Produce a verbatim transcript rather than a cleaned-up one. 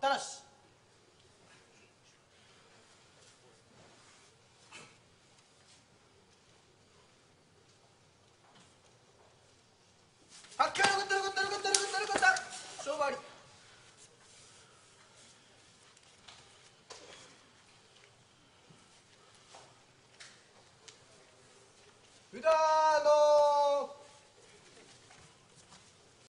ただしあっきゃよかったよかったよかったよかったよかった勝負ありうだー